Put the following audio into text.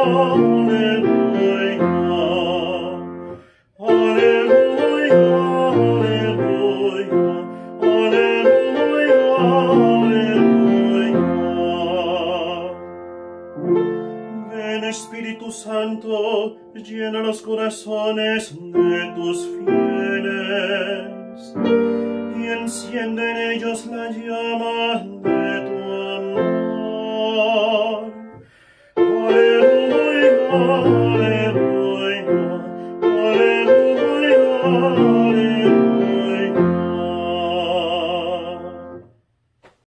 Espíritu Santo, llena los corazones de tus fieles y enciende en ellos la llama de